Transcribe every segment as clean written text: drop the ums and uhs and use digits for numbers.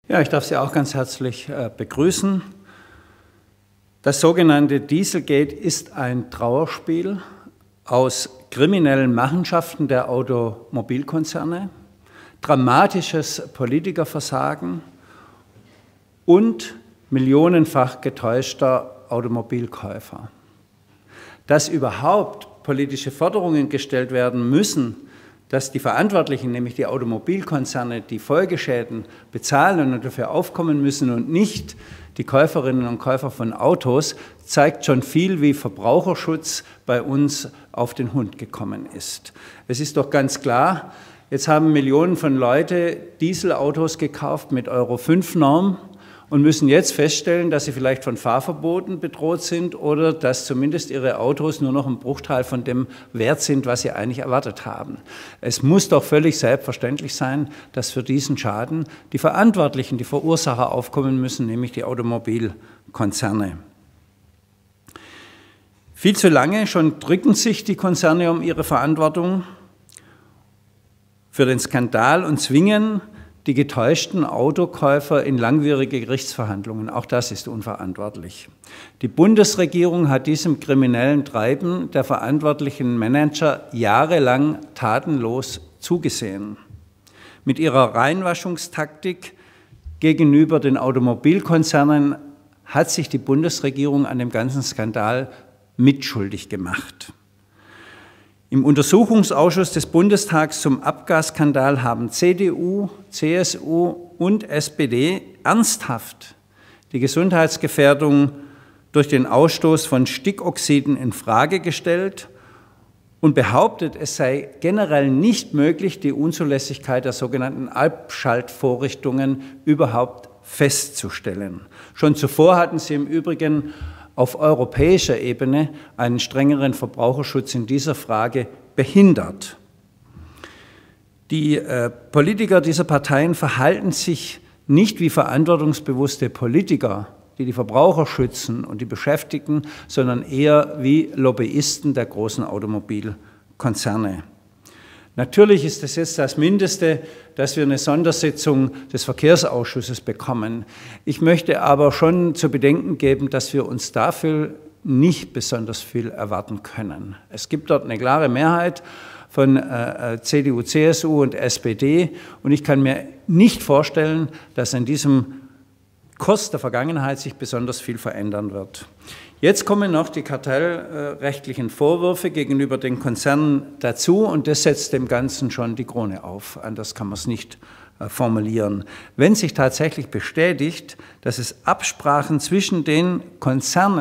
Ja, ich darf Sie auch ganz herzlich begrüßen. Das sogenannte Dieselgate ist ein Trauerspiel aus kriminellen Machenschaften der Automobilkonzerne, dramatisches Politikerversagen und millionenfach getäuschter Automobilkäufer. Dass überhaupt politische Forderungen gestellt werden müssen, dass die Verantwortlichen, nämlich die Automobilkonzerne, die Folgeschäden bezahlen und dafür aufkommen müssen und nicht die Käuferinnen und Käufer von Autos, zeigt schon viel, wie Verbraucherschutz bei uns auf den Hund gekommen ist. Es ist doch ganz klar, jetzt haben Millionen von Leuten Dieselautos gekauft mit Euro-5-Norm und müssen jetzt feststellen, dass sie vielleicht von Fahrverboten bedroht sind oder dass zumindest ihre Autos nur noch ein Bruchteil von dem Wert sind, was sie eigentlich erwartet haben. Es muss doch völlig selbstverständlich sein, dass für diesen Schaden die Verantwortlichen, die Verursacher aufkommen müssen, nämlich die Automobilkonzerne. Viel zu lange schon drücken sich die Konzerne um ihre Verantwortung für den Skandal und zwingen die getäuschten Autokäufer in langwierige Gerichtsverhandlungen. Auch das ist unverantwortlich. Die Bundesregierung hat diesem kriminellen Treiben der verantwortlichen Manager jahrelang tatenlos zugesehen. Mit ihrer Reinwaschungstaktik gegenüber den Automobilkonzernen hat sich die Bundesregierung an dem ganzen Skandal mitschuldig gemacht. Im Untersuchungsausschuss des Bundestags zum Abgasskandal haben CDU, CSU und SPD ernsthaft die Gesundheitsgefährdung durch den Ausstoß von Stickoxiden in Frage gestellt und behauptet, es sei generell nicht möglich, die Unzulässigkeit der sogenannten Abschaltvorrichtungen überhaupt festzustellen. Schon zuvor hatten sie im Übrigen auf europäischer Ebene einen strengeren Verbraucherschutz in dieser Frage behindert. Die Politiker dieser Parteien verhalten sich nicht wie verantwortungsbewusste Politiker, die die Verbraucher schützen und die Beschäftigten, sondern eher wie Lobbyisten der großen Automobilkonzerne. Natürlich ist es jetzt das Mindeste, dass wir eine Sondersitzung des Verkehrsausschusses bekommen. Ich möchte aber schon zu bedenken geben, dass wir uns dafür nicht besonders viel erwarten können. Es gibt dort eine klare Mehrheit von CDU, CSU und SPD und ich kann mir nicht vorstellen, dass in diesem Kurs der Vergangenheit sich besonders viel verändern wird. Jetzt kommen noch die kartellrechtlichen Vorwürfe gegenüber den Konzernen dazu und das setzt dem Ganzen schon die Krone auf. Anders kann man es nicht formulieren. Wenn sich tatsächlich bestätigt, dass es Absprachen zwischen den Konzernen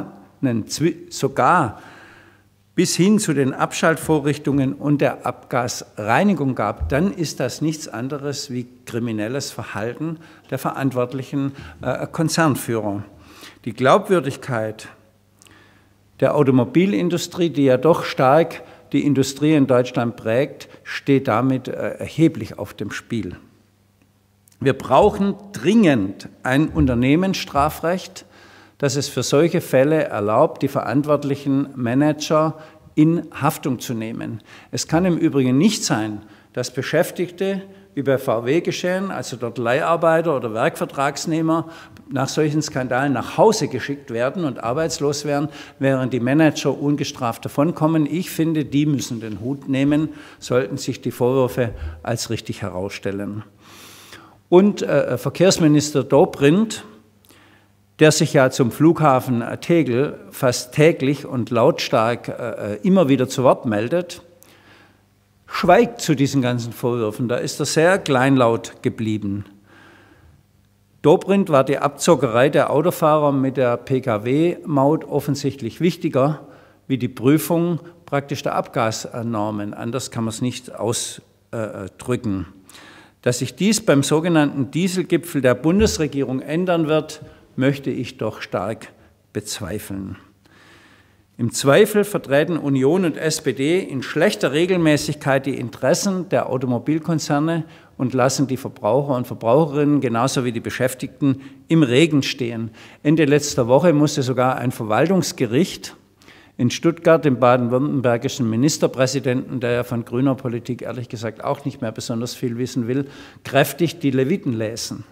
sogar bis hin zu den Abschaltvorrichtungen und der Abgasreinigung gab, dann ist das nichts anderes wie kriminelles Verhalten der verantwortlichen Konzernführer. Die Glaubwürdigkeit der Automobilindustrie, die ja doch stark die Industrie in Deutschland prägt, steht damit erheblich auf dem Spiel. Wir brauchen dringend ein Unternehmensstrafrecht, das es für solche Fälle erlaubt, die verantwortlichen Manager in Haftung zu nehmen. Es kann im Übrigen nicht sein, dass Beschäftigte, wie bei VW geschehen, also dort Leiharbeiter oder Werkvertragsnehmer, nach solchen Skandalen nach Hause geschickt werden und arbeitslos werden, während die Manager ungestraft davonkommen. Ich finde, die müssen den Hut nehmen, sollten sich die Vorwürfe als richtig herausstellen. Und Verkehrsminister Dobrindt, der sich ja zum Flughafen Tegel fast täglich und lautstark immer wieder zu Wort meldet, schweigt zu diesen ganzen Vorwürfen. Da ist er sehr kleinlaut geblieben. Dobrindt war die Abzockerei der Autofahrer mit der Pkw-Maut offensichtlich wichtiger wie die Prüfung praktisch der Abgasnormen. Anders kann man es nicht ausdrücken. Dass sich dies beim sogenannten Dieselgipfel der Bundesregierung ändern wird, möchte ich doch stark bezweifeln. Im Zweifel vertreten Union und SPD in schlechter Regelmäßigkeit die Interessen der Automobilkonzerne und lassen die Verbraucher und Verbraucherinnen genauso wie die Beschäftigten im Regen stehen. Ende letzter Woche musste sogar ein Verwaltungsgericht in Stuttgart dem baden-württembergischen Ministerpräsidenten, der ja von grüner Politik ehrlich gesagt auch nicht mehr besonders viel wissen will, kräftig die Leviten lesen.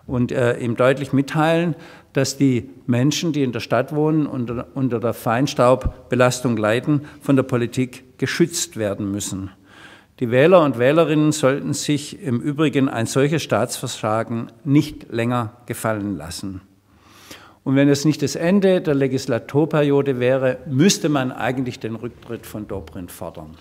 und ihm deutlich mitteilen, dass die Menschen, die in der Stadt wohnen und unter der Feinstaubbelastung leiden, von der Politik geschützt werden müssen. Die Wähler und Wählerinnen sollten sich im Übrigen ein solches Staatsversagen nicht länger gefallen lassen. Und wenn es nicht das Ende der Legislaturperiode wäre, müsste man eigentlich den Rücktritt von Dobrindt fordern.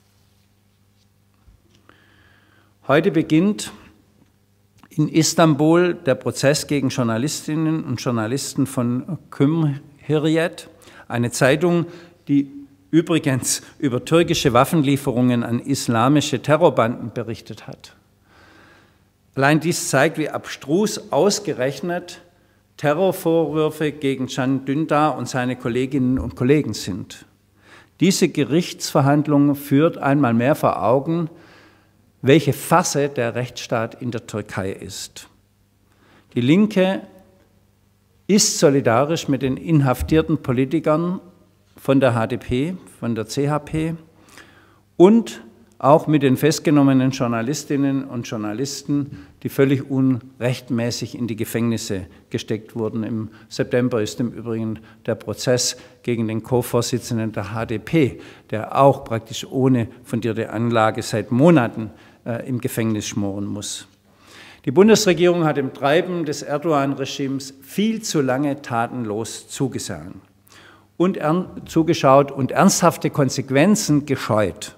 Heute beginnt in Istanbul der Prozess gegen Journalistinnen und Journalisten von Cumhuriyet, eine Zeitung, die übrigens über türkische Waffenlieferungen an islamische Terrorbanden berichtet hat. Allein dies zeigt, wie abstrus ausgerechnet Terrorvorwürfe gegen Can Dündar und seine Kolleginnen und Kollegen sind. Diese Gerichtsverhandlung führt einmal mehr vor Augen, welche Farce der Rechtsstaat in der Türkei ist. Die Linke ist solidarisch mit den inhaftierten Politikern von der HDP, von der CHP und auch mit den festgenommenen Journalistinnen und Journalisten, die völlig unrechtmäßig in die Gefängnisse gesteckt wurden. Im September ist im Übrigen der Prozess gegen den Co-Vorsitzenden der HDP, der auch praktisch ohne fundierte Anlage seit Monaten im Gefängnis schmoren muss. Die Bundesregierung hat dem Treiben des Erdogan-Regimes viel zu lange tatenlos zugeschaut und ernsthafte Konsequenzen gescheut.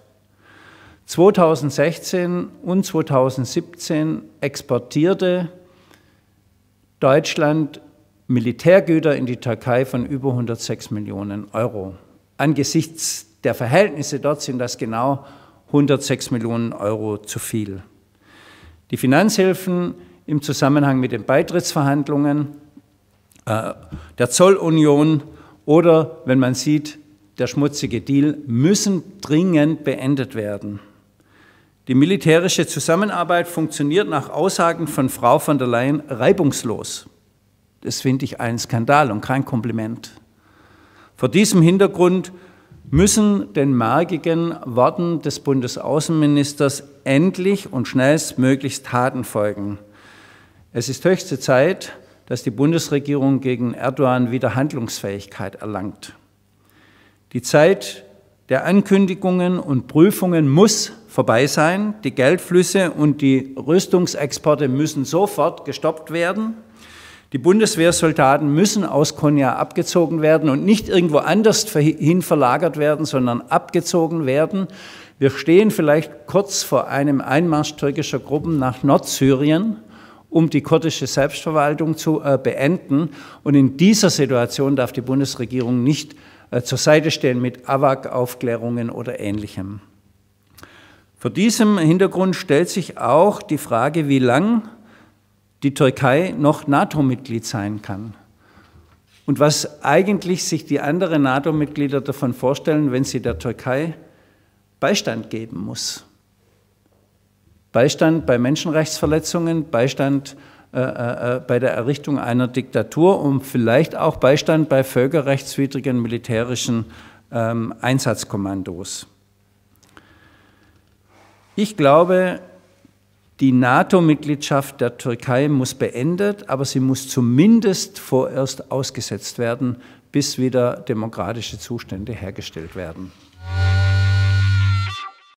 2016 und 2017 exportierte Deutschland Militärgüter in die Türkei von über 106 Millionen Euro. Angesichts der Verhältnisse dort sind das genau 106 Millionen Euro zu viel. Die Finanzhilfen im Zusammenhang mit den Beitrittsverhandlungen der Zollunion oder, wenn man sieht, der schmutzige Deal, müssen dringend beendet werden. Die militärische Zusammenarbeit funktioniert nach Aussagen von Frau von der Leyen reibungslos. Das finde ich einen Skandal und kein Kompliment. Vor diesem Hintergrund müssen den markigen Worten des Bundesaußenministers endlich und schnellstmöglichst Taten folgen. Es ist höchste Zeit, dass die Bundesregierung gegen Erdogan wieder Handlungsfähigkeit erlangt. Die Zeit der Ankündigungen und Prüfungen muss vorbei sein. Die Geldflüsse und die Rüstungsexporte müssen sofort gestoppt werden. Die Bundeswehrsoldaten müssen aus Konya abgezogen werden und nicht irgendwo anders hin verlagert werden, sondern abgezogen werden. Wir stehen vielleicht kurz vor einem Einmarsch türkischer Gruppen nach Nordsyrien, um die kurdische Selbstverwaltung zu beenden. Und in dieser Situation darf die Bundesregierung nicht zur Seite stehen mit AWAC-Aufklärungen oder Ähnlichem. Vor diesem Hintergrund stellt sich auch die Frage, wie lang die Türkei noch NATO-Mitglied sein kann. Und was eigentlich sich die anderen NATO-Mitglieder davon vorstellen, wenn sie der Türkei Beistand geben muss. Beistand bei Menschenrechtsverletzungen, Beistand bei der Errichtung einer Diktatur und vielleicht auch Beistand bei völkerrechtswidrigen militärischen Einsatzkommandos. Ich glaube, die NATO-Mitgliedschaft der Türkei muss beendet, aber sie muss zumindest vorerst ausgesetzt werden, bis wieder demokratische Zustände hergestellt werden.